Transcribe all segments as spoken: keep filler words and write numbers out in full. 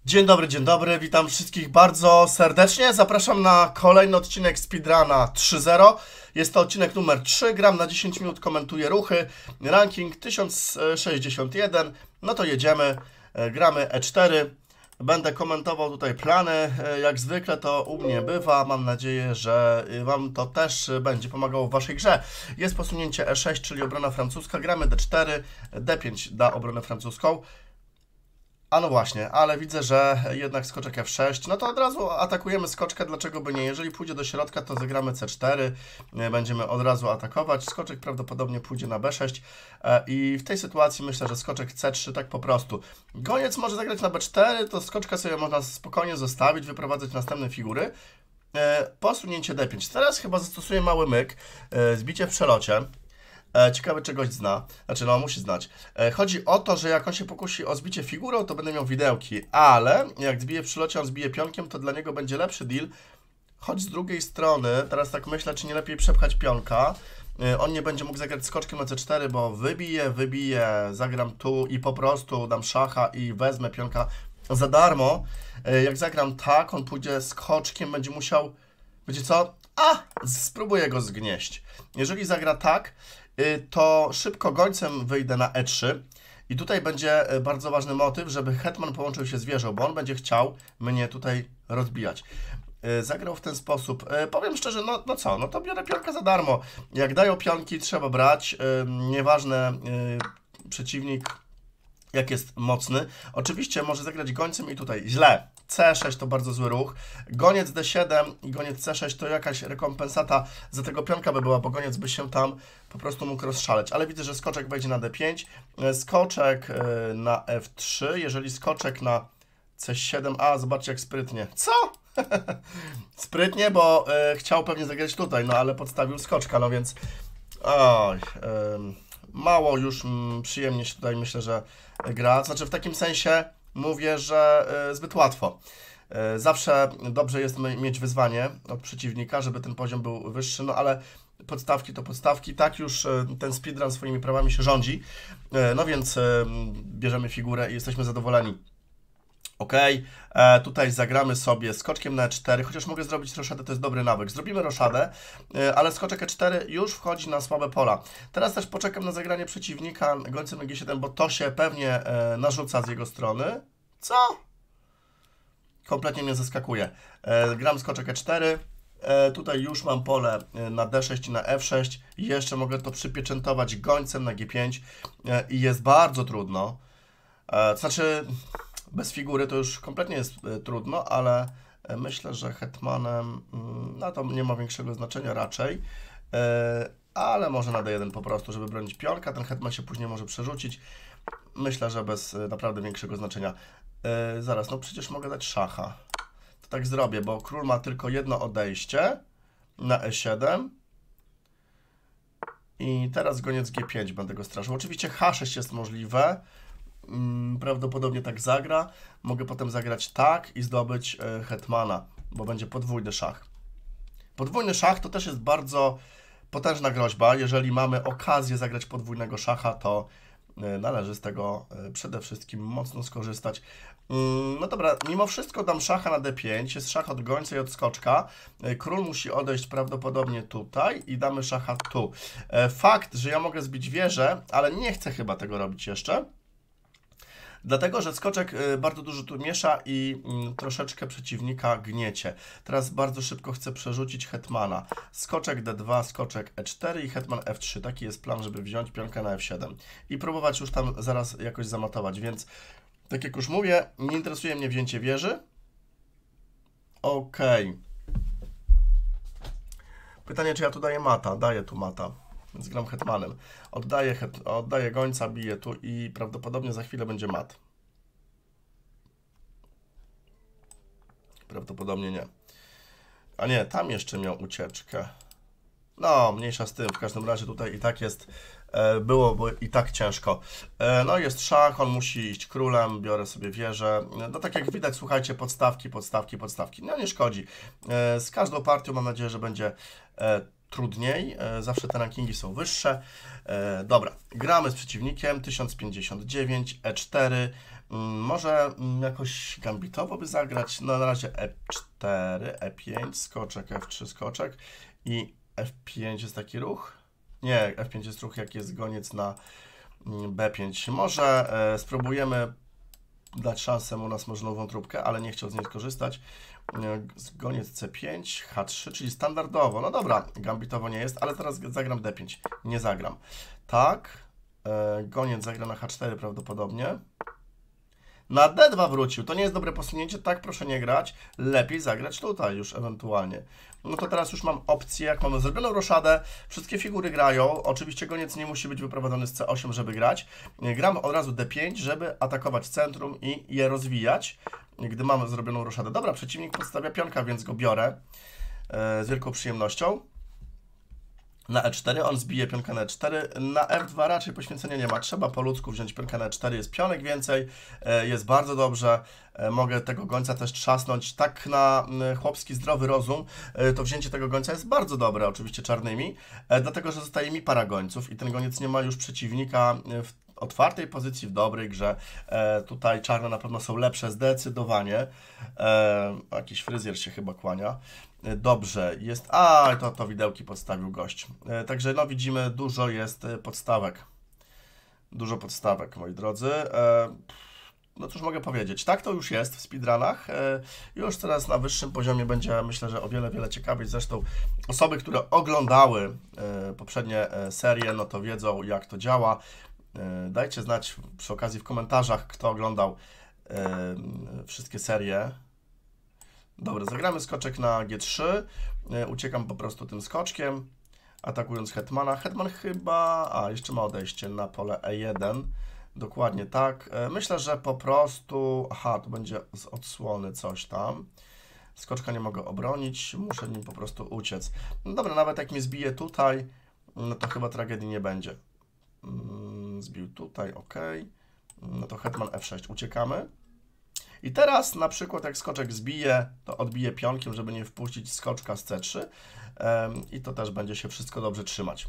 Dzień dobry, dzień dobry, witam wszystkich bardzo serdecznie. Zapraszam na kolejny odcinek Speedruna trzy zero. Jest to odcinek numer trzy, gram na dziesięć minut, komentuję ruchy. Ranking tysiąc sześćdziesiąt jeden, no to jedziemy, gramy E cztery. Będę komentował tutaj plany, jak zwykle to u mnie bywa. Mam nadzieję, że Wam to też będzie pomagało w Waszej grze. Jest posunięcie E sześć, czyli obrona francuska, gramy D cztery, D pięć da obronę francuską. A no właśnie, ale widzę, że jednak skoczek F sześć, no to od razu atakujemy skoczkę, dlaczego by nie? Jeżeli pójdzie do środka, to zagramy C cztery, będziemy od razu atakować, skoczek prawdopodobnie pójdzie na B sześć i w tej sytuacji myślę, że skoczek C trzy tak po prostu. Goniec może zagrać na B cztery, to skoczka sobie można spokojnie zostawić, wyprowadzać następne figury. Posunięcie D pięć, teraz chyba zastosuję mały myk, zbicie w przelocie. Ciekawe, czy gość zna, znaczy no musi znać. Chodzi o to, że jak on się pokusi o zbicie figurą, to będę miał widełki, ale jak zbije w przylocie, on zbije pionkiem, to dla niego będzie lepszy deal. Choć z drugiej strony, teraz tak myślę, czy nie lepiej przepchać pionka. On nie będzie mógł zagrać skoczkiem na C cztery, bo wybije, wybije, zagram tu i po prostu dam szacha i wezmę pionka za darmo. Jak zagram tak, on pójdzie skoczkiem, będzie musiał, wiecie co? A, spróbuję go zgnieść. Jeżeli zagra tak, to szybko gońcem wyjdę na E trzy i tutaj będzie bardzo ważny motyw, żeby hetman połączył się z wieżą, bo on będzie chciał mnie tutaj rozbijać. Zagrał w ten sposób. Powiem szczerze, no, no co, no to biorę pionka za darmo. Jak dają pionki, trzeba brać. Nieważne, przeciwnik jak jest mocny. Oczywiście może zagrać gońcem i tutaj źle. C sześć to bardzo zły ruch. Goniec D siedem i goniec C sześć to jakaś rekompensata za tego pionka by była, bo goniec by się tam po prostu mógł rozszaleć. Ale widzę, że skoczek wejdzie na D pięć, skoczek na F trzy, jeżeli skoczek na C siedem, a zobaczcie jak sprytnie. Co? Sprytnie, bo y, chciał pewnie zagrać tutaj, no ale podstawił skoczka, no więc oj, y, mało już mm, przyjemnie się tutaj myślę, że gra. Znaczy w takim sensie mówię, że y, zbyt łatwo. Y, zawsze dobrze jest mieć wyzwanie od przeciwnika, żeby ten poziom był wyższy, no ale podstawki to podstawki. Tak już y, ten speedrun swoimi prawami się rządzi. Y, no więc y, bierzemy figurę i jesteśmy zadowoleni. Ok, e, tutaj zagramy sobie skoczkiem na E cztery, chociaż mogę zrobić roszadę, to jest dobry nawyk. Zrobimy roszadę, e, ale skoczek E cztery już wchodzi na słabe pola. Teraz też poczekam na zagranie przeciwnika gońcem na G siedem, bo to się pewnie e, narzuca z jego strony. Co? Kompletnie mnie zaskakuje. E, gram skoczek E cztery, e, tutaj już mam pole na D sześć i na F sześć. Jeszcze mogę to przypieczętować gońcem na G pięć e, i jest bardzo trudno. E, to znaczy... Bez figury to już kompletnie jest y, trudno, ale y, myślę, że hetmanem y, no to nie ma większego znaczenia raczej, y, ale może na D jeden po prostu, żeby bronić pionka, ten hetman się później może przerzucić. Myślę, że bez y, naprawdę większego znaczenia. Y, zaraz, no przecież mogę dać szacha. To tak zrobię, bo król ma tylko jedno odejście na E siedem. I teraz goniec G pięć będę go straszył. Oczywiście H sześć jest możliwe. Prawdopodobnie tak zagra. Mogę potem zagrać tak i zdobyć hetmana, bo będzie podwójny szach. Podwójny szach to też jest bardzo potężna groźba. Jeżeli mamy okazję zagrać podwójnego szacha, to należy z tego przede wszystkim mocno skorzystać. No dobra, mimo wszystko dam szacha na D pięć, jest szach od gońca i od skoczka. Król musi odejść prawdopodobnie tutaj i damy szacha tu. Fakt, że ja mogę zbić wieżę, ale nie chcę chyba tego robić jeszcze. Dlatego, że skoczek bardzo dużo tu miesza i troszeczkę przeciwnika gniecie. Teraz bardzo szybko chcę przerzucić hetmana. Skoczek D dwa, skoczek E cztery i hetman F trzy. Taki jest plan, żeby wziąć pionkę na F siedem. I próbować już tam zaraz jakoś zamatować. Więc, tak jak już mówię, nie interesuje mnie wzięcie wieży. Ok. Pytanie, czy ja tu daję mata? Daję tu mata. Więc gram hetmanem. Oddaję, het, oddaję gońca, biję tu i prawdopodobnie za chwilę będzie mat. Prawdopodobnie nie. A nie, tam jeszcze miał ucieczkę. No, mniejsza z tym. W każdym razie tutaj i tak jest, e, byłoby i tak ciężko. E, no jest szach, on musi iść królem, biorę sobie wieżę. No tak jak widać, słuchajcie, podstawki, podstawki, podstawki. No nie szkodzi. E, z każdą partią mam nadzieję, że będzie e, trudniej, zawsze te rankingi są wyższe. Dobra, gramy z przeciwnikiem, tysiąc pięćdziesiąt dziewięć, E cztery, Może jakoś gambitowo by zagrać, no na razie e cztery, e pięć, skoczek, f trzy, skoczek i f pięć jest taki ruch? Nie, f pięć jest ruch, jak jest goniec na b pięć. Może e, spróbujemy dać szansę, u nas może nową trupkę, ale nie chciał z niej skorzystać. E, goniec c pięć, h trzy, czyli standardowo. No dobra, gambitowo nie jest, ale teraz zagram d pięć. Nie zagram. Tak, e, goniec zagra na h cztery prawdopodobnie. Na d dwa wrócił, to nie jest dobre posunięcie, tak proszę nie grać, lepiej zagrać tutaj już ewentualnie. No to teraz już mam opcję, jak mamy zrobioną roszadę, wszystkie figury grają, oczywiście goniec nie musi być wyprowadzony z c osiem, żeby grać. Gramy od razu d pięć, żeby atakować centrum i je rozwijać, gdy mamy zrobioną roszadę. Dobra, przeciwnik podstawia pionka, więc go biorę e, z wielką przyjemnością. Na e cztery, on zbije pionkę na e cztery, na f dwa raczej poświęcenia nie ma, trzeba po ludzku wziąć pionkę na e cztery, jest pionek więcej, jest bardzo dobrze, mogę tego gońca też trzasnąć, tak na chłopski zdrowy rozum, to wzięcie tego gońca jest bardzo dobre, oczywiście czarnymi, dlatego, że zostaje mi para gońców i ten goniec nie ma już przeciwnika w otwartej pozycji, w dobrej grze. E, tutaj czarne na pewno są lepsze zdecydowanie. E, jakiś fryzjer się chyba kłania. E, dobrze, jest... A, to, to widełki podstawił gość. E, także no widzimy, dużo jest podstawek. Dużo podstawek, moi drodzy. E, no cóż mogę powiedzieć, tak to już jest w speedrunach. E, już teraz na wyższym poziomie będzie, myślę, że o wiele, wiele ciekawiej. Zresztą osoby, które oglądały e, poprzednie e, serie, no to wiedzą, jak to działa. Dajcie znać przy okazji w komentarzach, kto oglądał e, wszystkie serie. Dobra, zagramy skoczek na g trzy. E, uciekam po prostu tym skoczkiem, atakując hetmana. Hetman chyba... A, jeszcze ma odejście na pole e jeden. Dokładnie tak. E, myślę, że po prostu... Aha, tu będzie z odsłony coś tam. Skoczka nie mogę obronić, muszę nim po prostu uciec. No dobra, nawet jak mnie zbije tutaj, no to chyba tragedii nie będzie. Zbił tutaj, ok. No to hetman f sześć, uciekamy. I teraz na przykład jak skoczek zbije, to odbije pionkiem, żeby nie wpuścić skoczka z c trzy. Um, I to też będzie się wszystko dobrze trzymać.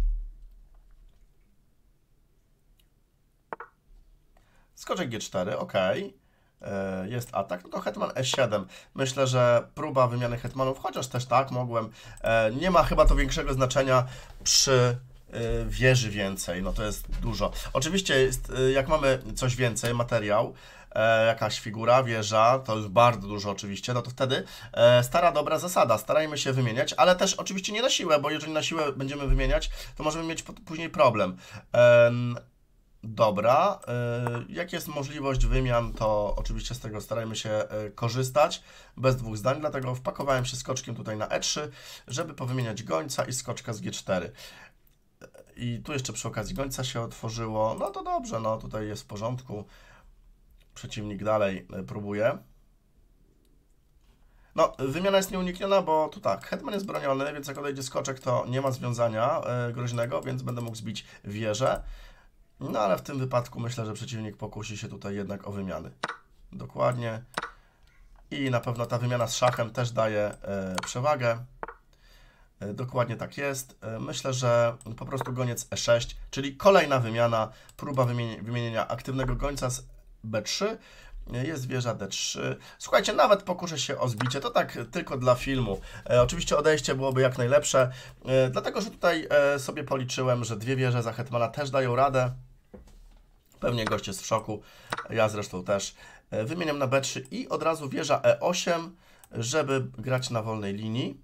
Skoczek g cztery, ok. Jest atak, no to hetman e siedem. Myślę, że próba wymiany hetmanów, chociaż też tak mogłem. Nie ma chyba to większego znaczenia przy wieży więcej, no to jest dużo. Oczywiście jest, jak mamy coś więcej, materiał, e, jakaś figura, wieża, to już bardzo dużo oczywiście, no to wtedy e, stara dobra zasada, starajmy się wymieniać, ale też oczywiście nie na siłę, bo jeżeli na siłę będziemy wymieniać, to możemy mieć później problem. E, dobra, e, jak jest możliwość wymian, to oczywiście z tego starajmy się e, korzystać, bez dwóch zdań, dlatego wpakowałem się skoczkiem tutaj na e trzy, żeby powymieniać gońca i skoczka z g cztery. I tu jeszcze przy okazji gońca się otworzyło. No to dobrze, no tutaj jest w porządku. Przeciwnik dalej próbuje. No, wymiana jest nieunikniona, bo tu tak, hetman jest broniony, więc jak odejdzie skoczek, to nie ma związania e, groźnego, więc będę mógł zbić wieżę. No ale w tym wypadku myślę, że przeciwnik pokusi się tutaj jednak o wymiany. Dokładnie. I na pewno ta wymiana z szachem też daje e, przewagę. Dokładnie tak jest. Myślę, że po prostu goniec e sześć, czyli kolejna wymiana, próba wymienienia aktywnego gońca z b trzy. Jest wieża d trzy. Słuchajcie, nawet pokuszę się o zbicie, to tak tylko dla filmu. E, oczywiście odejście byłoby jak najlepsze, e, dlatego że tutaj e, sobie policzyłem, że dwie wieże za hetmana też dają radę. Pewnie gość jest w szoku, ja zresztą też. E, wymieniam na b trzy i od razu wieża e osiem, żeby grać na wolnej linii.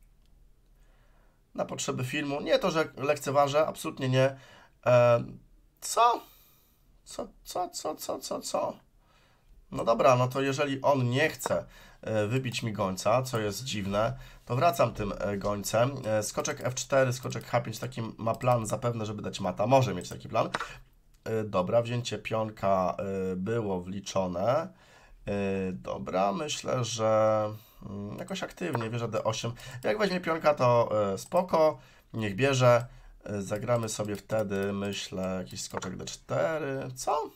Na potrzeby filmu. Nie to, że lekceważę, absolutnie nie. E, co? Co, co, co, co, co, co? No dobra, no to jeżeli on nie chce e, wybić mi gońca, co jest dziwne, to wracam tym e, gońcem. E, skoczek f cztery, skoczek h pięć, taki ma plan zapewne, żeby dać mata. Może mieć taki plan. E, dobra, wzięcie pionka e, było wliczone. E, dobra, myślę, że... jakoś aktywnie, wieża d osiem. Jak weźmie pionka, to y, spoko, niech bierze. Y, zagramy sobie wtedy, myślę, jakiś skoczek d cztery. Co?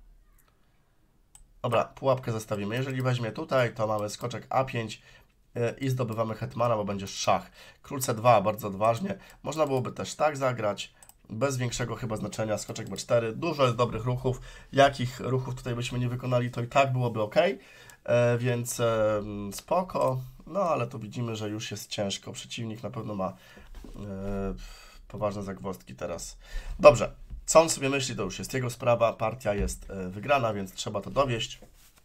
Dobra, pułapkę zostawimy. Jeżeli weźmie tutaj, to mamy skoczek a pięć y, i zdobywamy hetmana, bo będzie szach. Król c dwa, bardzo odważnie. Można byłoby też tak zagrać. bez większego chyba znaczenia, skoczek B cztery, dużo jest dobrych ruchów, jakich ruchów tutaj byśmy nie wykonali, to i tak byłoby ok, e, więc e, spoko, no ale tu widzimy, że już jest ciężko, przeciwnik na pewno ma e, poważne zagwozdki teraz. Dobrze, co on sobie myśli, to już jest jego sprawa, partia jest e, wygrana, więc trzeba to dowieść.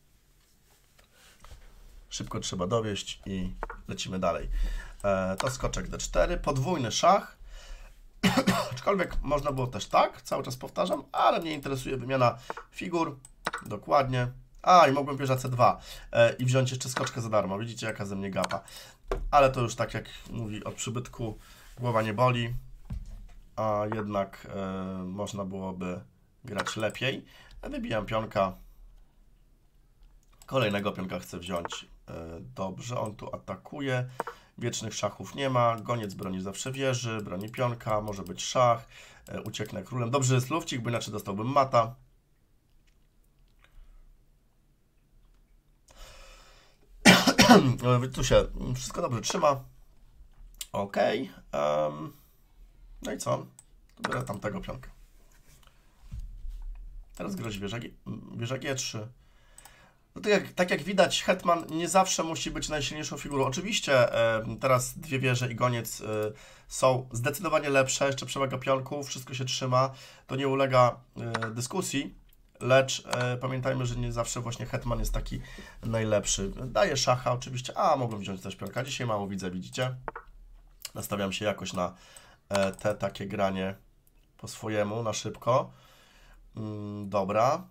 Szybko trzeba dowieść i lecimy dalej. E, to skoczek D cztery, podwójny szach. Aczkolwiek można było też tak, cały czas powtarzam, ale mnie interesuje wymiana figur. Dokładnie. A, i mogłem wieża C dwa e, i wziąć jeszcze skoczkę za darmo. Widzicie, jaka ze mnie gapa. Ale to już tak jak mówi od przybytku, głowa nie boli, a jednak e, można byłoby grać lepiej. Wybijam pionka. Kolejnego pionka chcę wziąć. Dobrze, on tu atakuje. Wiecznych szachów nie ma. Goniec broni zawsze wieży, broni pionka, może być szach. Ucieknę królem. Dobrze jest lufcik, bo inaczej dostałbym mata. Tu się wszystko dobrze trzyma. Ok. Um, no i co? Biorę tamtego pionka. Teraz grozi wieża, wieża G trzy. No tak, jak, tak jak widać, hetman nie zawsze musi być najsilniejszą figurą. Oczywiście e, teraz dwie wieże i goniec e, są zdecydowanie lepsze, jeszcze przewaga pionków, wszystko się trzyma, to nie ulega e, dyskusji, lecz e, pamiętajmy, że nie zawsze właśnie hetman jest taki najlepszy. Daję szacha oczywiście, a mogłem wziąć też pionka, dzisiaj mało widzę, widzicie? Nastawiam się jakoś na e, te takie granie po swojemu, na szybko. Mm, dobra.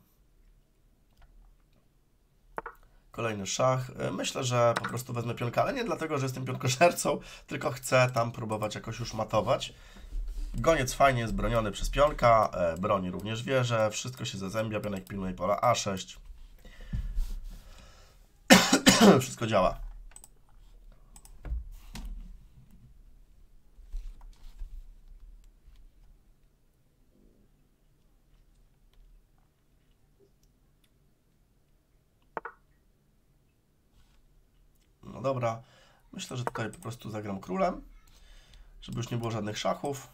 Kolejny szach. Myślę, że po prostu wezmę pionka, ale nie dlatego, że jestem pionkożercą, tylko chcę tam próbować jakoś już matować. Goniec fajnie jest broniony przez pionka, e, broni również wieżę, wszystko się zazębia, pionek pilnuje pola A sześć. Wszystko działa. No dobra, myślę, że tutaj po prostu zagram królem, żeby już nie było żadnych szachów.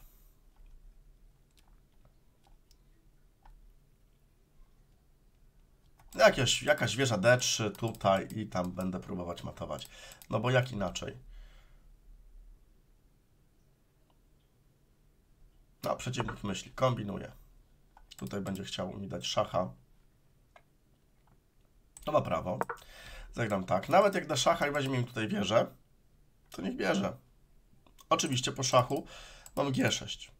Jakieś, jakaś wieża D trzy tutaj i tam będę próbować matować. No bo jak inaczej? No, przeciwnik myśli, kombinuje. Tutaj będzie chciał mi dać szacha. To ma prawo. Zagram tak. Nawet jak da szacha i weźmie mi tutaj wieżę, to niech bierze. Oczywiście po szachu mam G sześć.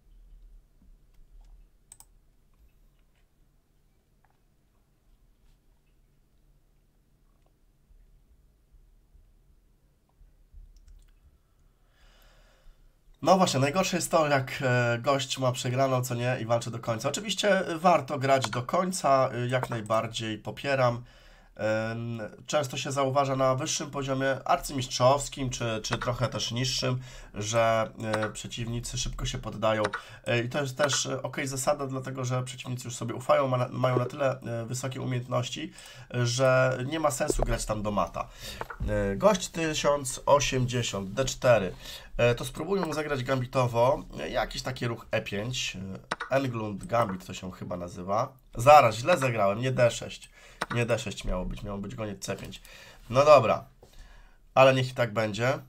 No właśnie, najgorsze jest to, jak gość ma przegraną, co nie, i walczy do końca. Oczywiście warto grać do końca, jak najbardziej popieram. Często się zauważa na wyższym poziomie arcymistrzowskim, czy, czy trochę też niższym, że przeciwnicy szybko się poddają. I to jest też ok zasada, dlatego że przeciwnicy już sobie ufają, ma, mają na tyle wysokie umiejętności, że nie ma sensu grać tam do mata. Gość tysiąc osiemdziesiąt, D cztery. To spróbujmy mu zagrać gambitowo. Jakiś taki ruch E pięć. Englund Gambit to się chyba nazywa. Zaraz, źle zagrałem, nie D sześć. Nie D sześć miało być, miało być goniec C pięć. No dobra, ale niech i tak będzie.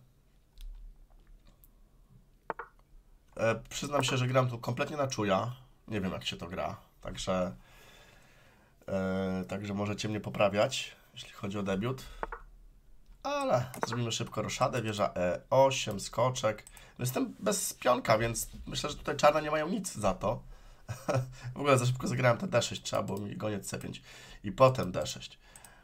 E, przyznam się, że gram tu kompletnie na czuja. Nie wiem, jak się to gra, także, e, także możecie mnie poprawiać, jeśli chodzi o debiut. Ale zrobimy szybko roszadę, wieża E osiem, skoczek. No jestem bez pionka, więc myślę, że tutaj czarne nie mają nic za to. W ogóle za szybko zagrałem te D sześć, trzeba było mi goniec C pięć i potem D sześć.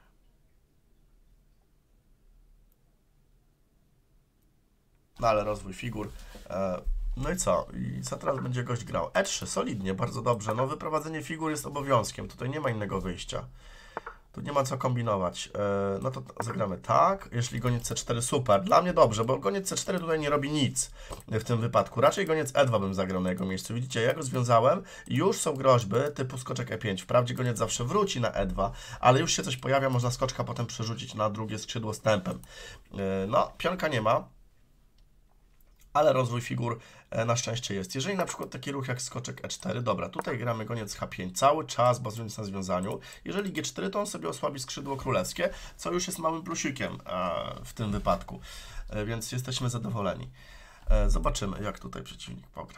No ale rozwój figur. No i co? I co teraz będzie gość grał? E trzy, solidnie, bardzo dobrze. No wyprowadzenie figur jest obowiązkiem, tutaj nie ma innego wyjścia. Tu nie ma co kombinować. No to zagramy tak. Jeśli goniec C cztery, super. Dla mnie dobrze, bo goniec C cztery tutaj nie robi nic w tym wypadku. Raczej goniec E dwa bym zagrał na jego miejscu. Widzicie, ja go związałem i już są groźby typu skoczek E pięć. Wprawdzie goniec zawsze wróci na E dwa, ale już się coś pojawia, można skoczka potem przerzucić na drugie skrzydło stępem. No, pionka nie ma. ale rozwój figur na szczęście jest. Jeżeli na przykład taki ruch jak skoczek e cztery, dobra, tutaj gramy goniec ha pięć, cały czas bazując na związaniu. Jeżeli ge cztery, to on sobie osłabi skrzydło królewskie, co już jest małym plusikiem w tym wypadku, więc jesteśmy zadowoleni. Zobaczymy, jak tutaj przeciwnik pogra.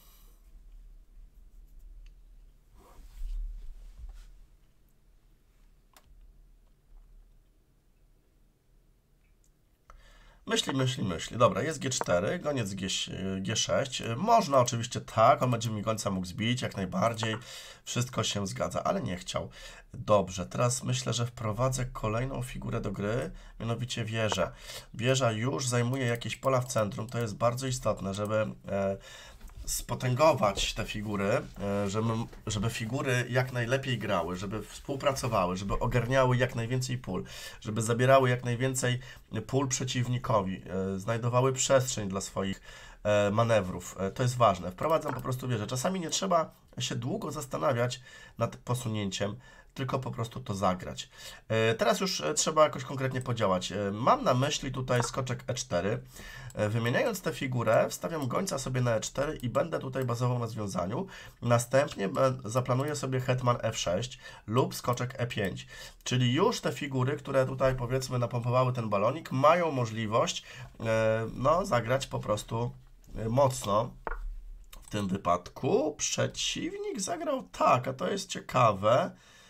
Myśli, myśli, myśli. Dobra, jest ge cztery, goniec ge sześć. Można oczywiście tak, on będzie mi gońca mógł zbić, jak najbardziej. Wszystko się zgadza, ale nie chciał. Dobrze, teraz myślę, że wprowadzę kolejną figurę do gry, mianowicie wieżę. Wieża już zajmuje jakieś pola w centrum, to jest bardzo istotne, żeby e, spotęgować te figury, żeby, żeby figury jak najlepiej grały, żeby współpracowały, żeby ogarniały jak najwięcej pól, żeby zabierały jak najwięcej pól przeciwnikowi, znajdowały przestrzeń dla swoich manewrów. To jest ważne. Wprowadzam po prostu wieżę. Czasami nie trzeba się długo zastanawiać nad posunięciem, tylko po prostu to zagrać. Teraz już trzeba jakoś konkretnie podziałać. Mam na myśli tutaj skoczek e cztery. Wymieniając tę figurę, wstawiam gońca sobie na e cztery i będę tutaj bazował na związaniu. Następnie zaplanuję sobie hetman f sześć lub skoczek e pięć. Czyli już te figury, które tutaj powiedzmy napompowały ten balonik, mają możliwość no, zagrać po prostu mocno. W tym wypadku przeciwnik zagrał tak, a to jest ciekawe.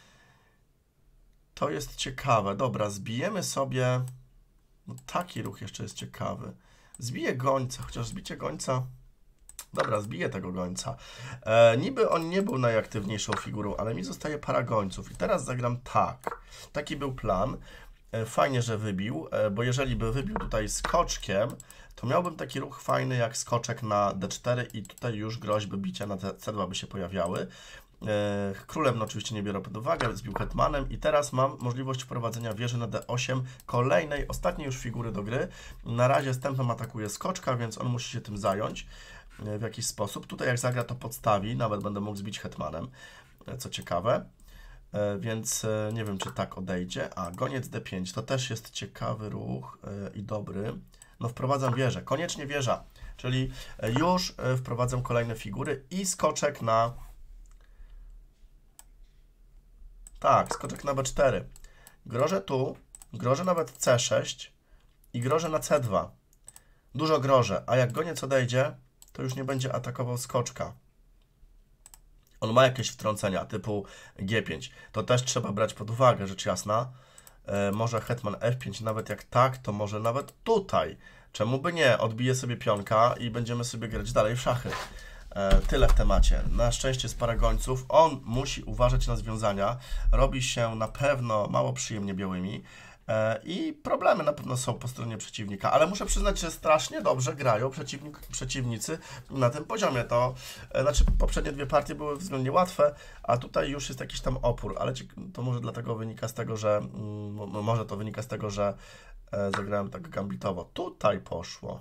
To jest ciekawe. Dobra, zbijemy sobie... No taki ruch jeszcze jest ciekawy. Zbiję gońca, chociaż zbicie gońca... Dobra, zbiję tego gońca. E, niby on nie był najaktywniejszą figurą, ale mi zostaje para gońców. I teraz zagram tak. Taki był plan. E, fajnie, że wybił, e, bo jeżeli by wybił tutaj skoczkiem, to miałbym taki ruch fajny jak skoczek na d cztery i tutaj już groźby bicia na c dwa by się pojawiały. Królem no oczywiście nie biorę pod uwagę, zbił hetmanem i teraz mam możliwość wprowadzenia wieży na d osiem, kolejnej, ostatniej już figury do gry. Na razie z tempem atakuje skoczka, więc on musi się tym zająć w jakiś sposób. Tutaj jak zagra to podstawi, nawet będę mógł zbić hetmanem, co ciekawe. Więc nie wiem, czy tak odejdzie. A, goniec d pięć, to też jest ciekawy ruch i dobry. No wprowadzam wieżę, koniecznie wieża, czyli już wprowadzam kolejne figury i skoczek na... Tak, skoczek na b cztery. Grożę tu, grożę nawet c sześć i grożę na c dwa. Dużo grożę, a jak goniec odejdzie, to już nie będzie atakował skoczka. On ma jakieś wtrącenia typu g pięć. To też trzeba brać pod uwagę, rzecz jasna. E, może hetman f pięć, nawet jak tak, to może nawet tutaj. Czemu by nie? Odbije sobie pionka i będziemy sobie grać dalej w szachy. Tyle w temacie. Na szczęście z para gońców. On musi uważać na związania. Robi się na pewno mało przyjemnie białymi. I problemy na pewno są po stronie przeciwnika. Ale muszę przyznać, że strasznie dobrze grają przeciwnik, przeciwnicy na tym poziomie. To znaczy poprzednie dwie partie były względnie łatwe, a tutaj już jest jakiś tam opór. Ale to może dlatego wynika z tego, że może to wynika z tego, że zagrałem tak gambitowo. Tutaj poszło.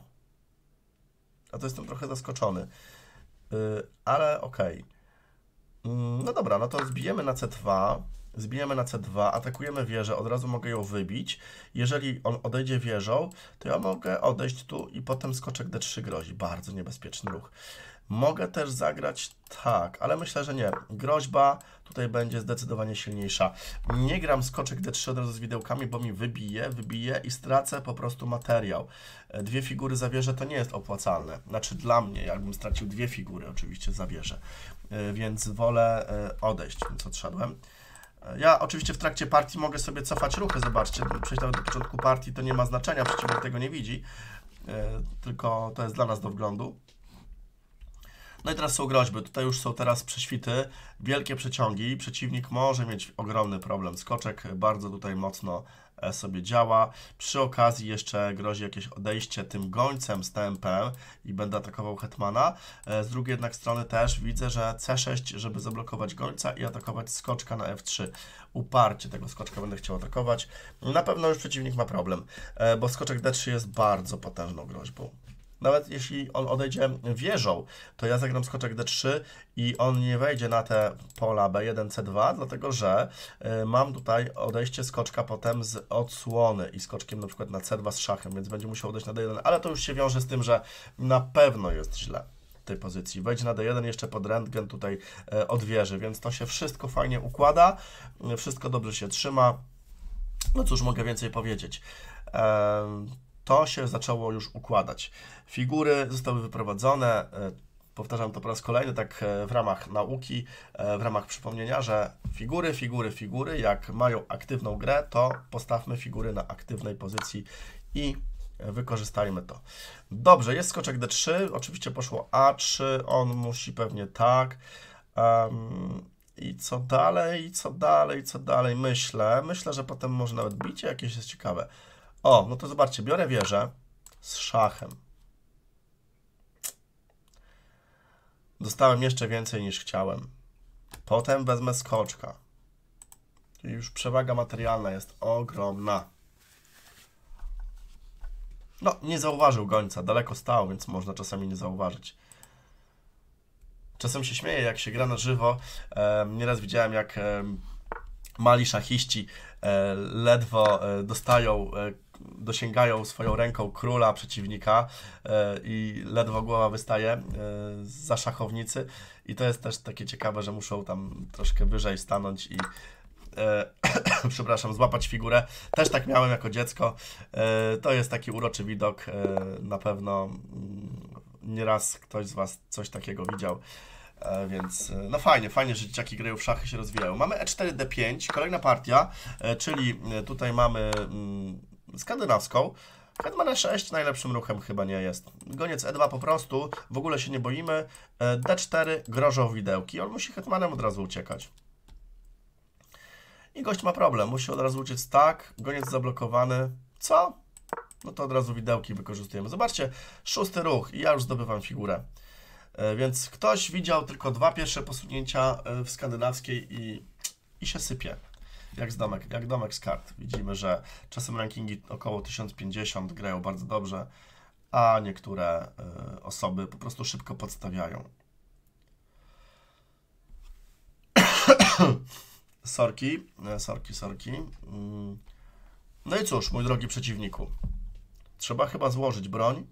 A to jestem trochę zaskoczony. Yy, ale okej. Okay. Yy, no dobra, no to zbijemy na c dwa, zbijemy na c dwa, atakujemy wieżę, od razu mogę ją wybić. Jeżeli on odejdzie wieżą, to ja mogę odejść tu i potem skoczek d trzy grozi. Bardzo niebezpieczny ruch. Mogę też zagrać tak, ale myślę, że nie. Groźba tutaj będzie zdecydowanie silniejsza. Nie gram skoczek d trzy od razu z widełkami, bo mi wybije, wybije i stracę po prostu materiał. Dwie figury za wieżę to nie jest opłacalne. Znaczy dla mnie, jakbym stracił dwie figury oczywiście za wieżę. Więc wolę odejść, więc odszedłem. Ja oczywiście w trakcie partii mogę sobie cofać ruchy, zobaczcie, przejść nawet do początku partii to nie ma znaczenia, przeciwnik tego nie widzi, tylko to jest dla nas do wglądu. No i teraz są groźby, tutaj już są teraz prześwity, wielkie przeciągi, przeciwnik może mieć ogromny problem. Skoczek bardzo tutaj mocno sobie działa. Przy okazji jeszcze grozi jakieś odejście tym gońcem z tempem i będę atakował hetmana. Z drugiej jednak strony też widzę, że c sześć, żeby zablokować gońca i atakować skoczka na f trzy. Uparcie tego skoczka będę chciał atakować. Na pewno już przeciwnik ma problem, bo skoczek d trzy jest bardzo potężną groźbą. nawet jeśli on odejdzie wieżą, to ja zagram skoczek D trzy i on nie wejdzie na te pola B jeden, C dwa, dlatego że y, mam tutaj odejście skoczka potem z odsłony i skoczkiem na przykład na C dwa z szachem, więc będzie musiał odejść na D jeden, ale to już się wiąże z tym, że na pewno jest źle w tej pozycji. Wejdzie na D jeden jeszcze pod rentgen tutaj y, od wieży, więc to się wszystko fajnie układa, y, wszystko dobrze się trzyma. No cóż, mogę więcej powiedzieć. Y, To się zaczęło już układać. Figury zostały wyprowadzone, powtarzam to po raz kolejny, tak w ramach nauki, w ramach przypomnienia, że figury, figury, figury, jak mają aktywną grę, to postawmy figury na aktywnej pozycji i wykorzystajmy to. Dobrze, jest skoczek D trzy, oczywiście poszło A trzy, on musi pewnie tak. Um, I co dalej, co dalej, co dalej? Myślę, myślę, że potem może nawet bicie jakieś jest ciekawe. O, no to zobaczcie, biorę wieżę z szachem. Dostałem jeszcze więcej niż chciałem. Potem wezmę skoczka. I już przewaga materialna jest ogromna. No, nie zauważył gońca, daleko stał, więc można czasami nie zauważyć. Czasem się śmieję, jak się gra na żywo. E, nieraz widziałem, jak e, mali szachiści e, ledwo e, dostają, e, dosięgają swoją ręką króla przeciwnika e, i ledwo głowa wystaje e, za szachownicy. I to jest też takie ciekawe, że muszą tam troszkę wyżej stanąć i e, przepraszam, złapać figurę. Też tak miałem jako dziecko. E, to jest taki uroczy widok. E, na pewno mm, nieraz ktoś z Was coś takiego widział. E, więc no fajnie, fajnie, że dzieciaki grają w szachy, się rozwijają. Mamy E cztery D pięć, kolejna partia, e, czyli tutaj mamy mm, skandynawską. Hetman E sześć najlepszym ruchem chyba nie jest. Goniec E dwa po prostu, w ogóle się nie boimy. E, D cztery grożą widełki, on musi hetmanem od razu uciekać. I gość ma problem, musi od razu uciec tak, goniec zablokowany. Co? No to od razu widełki wykorzystujemy. Zobaczcie, szósty ruch i ja już zdobywam figurę. Więc ktoś widział tylko dwa pierwsze posunięcia w skandynawskiej i, i się sypie. Jak, z domek, jak domek z kart. Widzimy, że czasem rankingi około tysiąc pięćdziesiąt grają bardzo dobrze, a niektóre y, osoby po prostu szybko podstawiają. Sorki, sorki, sorki. No i cóż, mój drogi przeciwniku, trzeba chyba złożyć broń.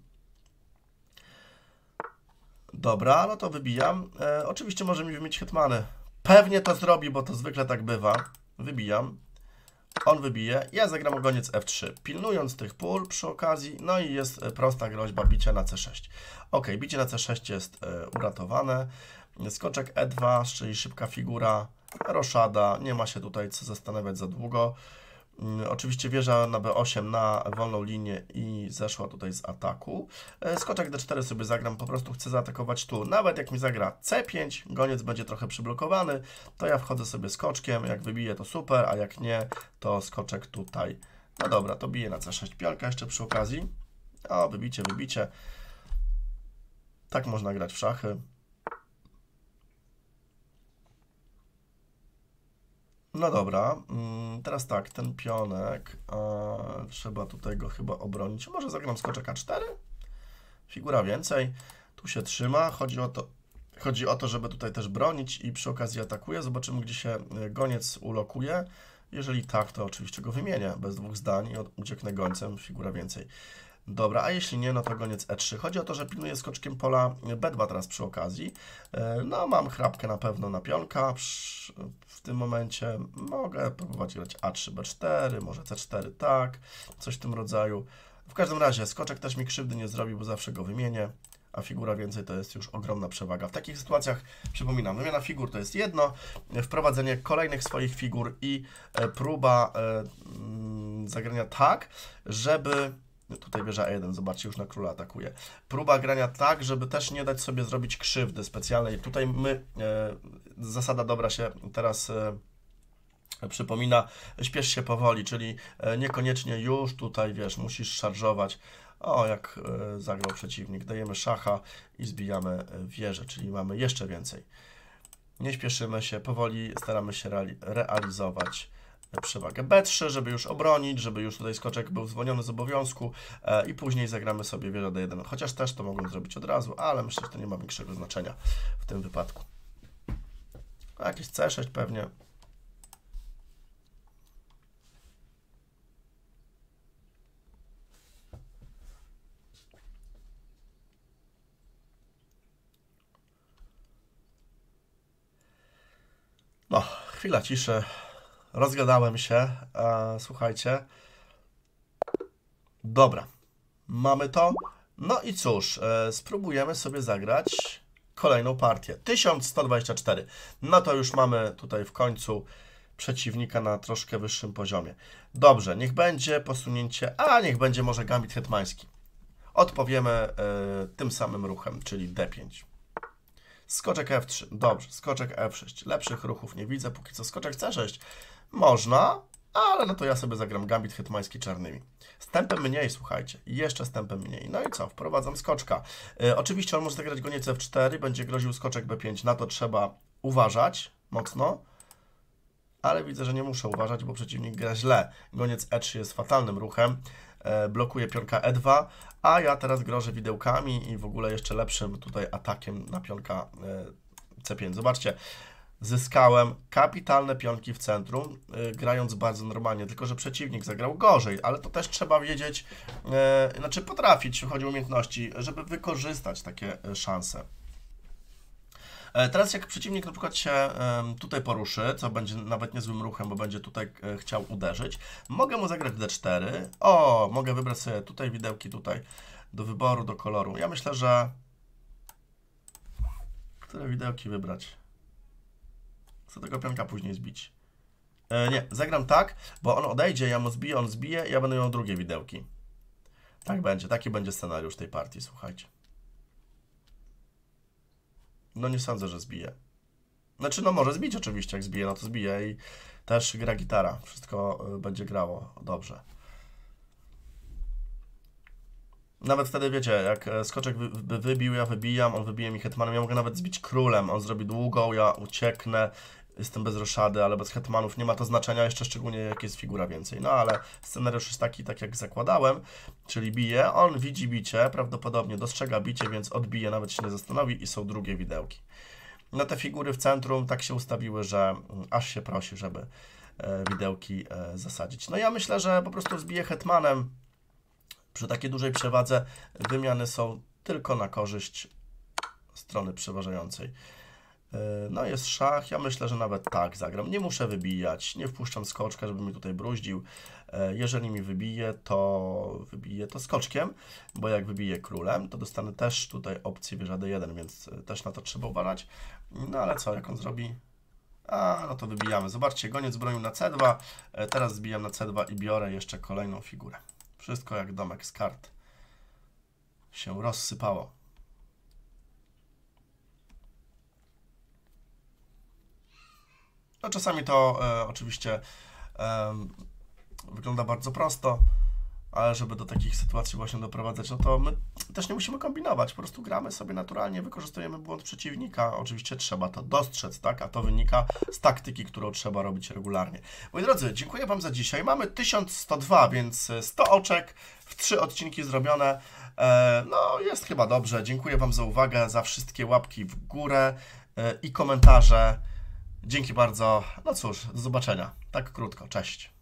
Dobra, no to wybijam. E, oczywiście może mi wymienić hetmany. Pewnie to zrobi, bo to zwykle tak bywa. Wybijam. On wybije. Ja zagram goniec F trzy. Pilnując tych pól przy okazji. No i jest prosta groźba bicia na C sześć. Ok, bicie na C sześć jest e, uratowane. Skoczek E dwa, czyli szybka figura. Roszada. Nie ma się tutaj co zastanawiać za długo. Oczywiście wieża na B osiem na wolną linię i zeszła tutaj z ataku. Skoczek D cztery sobie zagram, po prostu chcę zaatakować tu. Nawet jak mi zagra C pięć, goniec będzie trochę przyblokowany, to ja wchodzę sobie skoczkiem, jak wybiję to super, a jak nie, to skoczek tutaj. No dobra, to biję na C sześć pionka jeszcze przy okazji. O, wybicie, wybicie. Tak można grać w szachy. No dobra, teraz tak, ten pionek, e, trzeba tutaj go chyba obronić. Może zagram skoczek A cztery? Figura więcej, tu się trzyma, chodzi o to, chodzi o to, żeby tutaj też bronić i przy okazji atakuje. Zobaczymy, gdzie się goniec ulokuje. Jeżeli tak, to oczywiście go wymienię bez dwóch zdań i ucieknę gońcem, figura więcej. Dobra, a jeśli nie, no to goniec E trzy. Chodzi o to, że pilnuję skoczkiem pola B dwa teraz przy okazji. No, mam chrapkę na pewno na pionka. W tym momencie mogę próbować grać A trzy, B cztery, może C cztery, tak, coś w tym rodzaju. W każdym razie skoczek też mi krzywdy nie zrobi, bo zawsze go wymienię, a figura więcej to jest już ogromna przewaga. W takich sytuacjach, przypominam, wymiana figur to jest jedno, wprowadzenie kolejnych swoich figur i próba zagrania tak, żeby... Tutaj wieża E jeden, zobaczcie, już na króla atakuje. Próba grania tak, żeby też nie dać sobie zrobić krzywdy specjalnej. Tutaj my, e, zasada dobra się teraz e, przypomina, śpiesz się powoli, czyli e, niekoniecznie już tutaj, wiesz, musisz szarżować. O, jak e, zagrał przeciwnik. Dajemy szacha i zbijamy wieżę, czyli mamy jeszcze więcej. Nie śpieszymy się, powoli staramy się reali realizować przewagę B trzy, żeby już obronić, żeby już tutaj skoczek był zwolniony z obowiązku e, i później zagramy sobie wieża D jeden. Chociaż też to mogłem zrobić od razu, ale myślę, że to nie ma większego znaczenia w tym wypadku. Jakieś C sześć pewnie. No, chwila ciszy. Rozgadałem się. E, słuchajcie. Dobra. Mamy to. No i cóż, e, spróbujemy sobie zagrać kolejną partię. tysiąc sto dwadzieścia cztery. No to już mamy tutaj w końcu przeciwnika na troszkę wyższym poziomie. Dobrze, niech będzie posunięcie, a niech będzie może gambit hetmański. Odpowiemy e, tym samym ruchem, czyli D pięć. Skoczek F trzy. Dobrze, skoczek F sześć. Lepszych ruchów nie widzę, póki co skoczek C sześć. Można, ale no to ja sobie zagram gambit hetmański czarnymi. Z tempem mniej, słuchajcie. Jeszcze z tempem mniej. No i co? Wprowadzam skoczka. E, oczywiście on może zagrać goniec F cztery, będzie groził skoczek B pięć. Na to trzeba uważać mocno. Ale widzę, że nie muszę uważać, bo przeciwnik gra źle. Goniec E trzy jest fatalnym ruchem. E, blokuje pionka E dwa, a ja teraz grożę widełkami i w ogóle jeszcze lepszym tutaj atakiem na pionka e, C pięć. Zobaczcie. Zyskałem kapitalne pionki w centrum, yy, grając bardzo normalnie, tylko że przeciwnik zagrał gorzej, ale to też trzeba wiedzieć, yy, znaczy potrafić, jeśli chodzi o umiejętności, żeby wykorzystać takie yy, szanse. Yy, teraz jak przeciwnik na przykład się yy, tutaj poruszy, co będzie nawet niezłym ruchem, bo będzie tutaj yy, chciał uderzyć, mogę mu zagrać D cztery, o, mogę wybrać sobie tutaj widełki, tutaj do wyboru, do koloru. Ja myślę, że które widełki wybrać? Chcę tego pionka później zbić. E, nie, zagram tak, bo on odejdzie, ja mu zbiję, on zbije, ja będę miał drugie widełki. Tak będzie, taki będzie scenariusz tej partii, słuchajcie. No nie sądzę, że zbije. Znaczy, no może zbić oczywiście, jak zbije, no to zbije i też gra gitara. Wszystko będzie grało dobrze. Nawet wtedy, wiecie, jak skoczek wy, wy, wybił, ja wybijam, on wybije mi hetmanem, ja mogę nawet zbić królem, on zrobi długą, ja ucieknę, jestem bez roszady, ale bez hetmanów nie ma to znaczenia, jeszcze szczególnie jak jest figura więcej. No ale scenariusz jest taki, tak jak zakładałem, czyli bije, on widzi bicie, prawdopodobnie dostrzega bicie, więc odbije, nawet się nie zastanowi i są drugie widełki. No te figury w centrum tak się ustawiły, że aż się prosi, żeby e, widełki e, zasadzić. No ja myślę, że po prostu zbiję hetmanem. Przy takiej dużej przewadze wymiany są tylko na korzyść strony przeważającej. No jest szach, ja myślę, że nawet tak zagram. Nie muszę wybijać, nie wpuszczam skoczka, żeby mi tutaj bruździł. Jeżeli mi wybije, to wybije to skoczkiem, bo jak wybiję królem, to dostanę też tutaj opcję wieża D jeden, więc też na to trzeba uważać. No ale co, jak on zrobi? A, no to wybijamy. Zobaczcie, goniec bronił na C dwa, teraz zbijam na C dwa i biorę jeszcze kolejną figurę. Wszystko jak domek z kart się rozsypało. No czasami to e, oczywiście e, wygląda bardzo prosto, ale żeby do takich sytuacji właśnie doprowadzać, no to my też nie musimy kombinować, po prostu gramy sobie naturalnie, wykorzystujemy błąd przeciwnika, oczywiście trzeba to dostrzec, tak, a to wynika z taktyki, którą trzeba robić regularnie. Moi drodzy, dziękuję Wam za dzisiaj, mamy tysiąc sto dwa, więc sto oczek w trzy odcinki zrobione, e, no jest chyba dobrze, dziękuję Wam za uwagę, za wszystkie łapki w górę e, i komentarze, dzięki bardzo, no cóż, do zobaczenia, tak krótko, cześć.